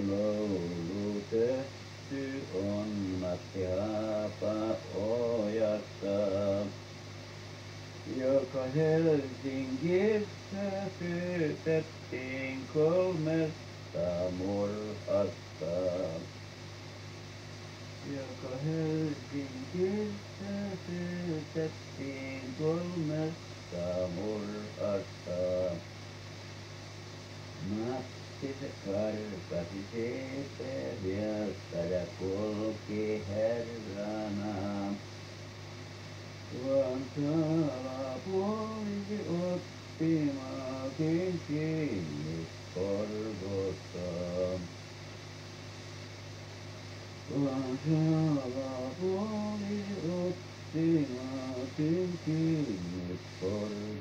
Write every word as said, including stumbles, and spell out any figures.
laulu tehty on Matti Haapaojasta, joka Helsingissä syytettiin kolmesta murhasta. Joka Helsingissä syytettiin kolmesta murhasta. Matti se karkasi Siperiasta ja kulki herrana. Vansala poliisi otti Maakin kiinni Porvoossa. Vansala poliisi otti Maakin kiinni Porvoossa.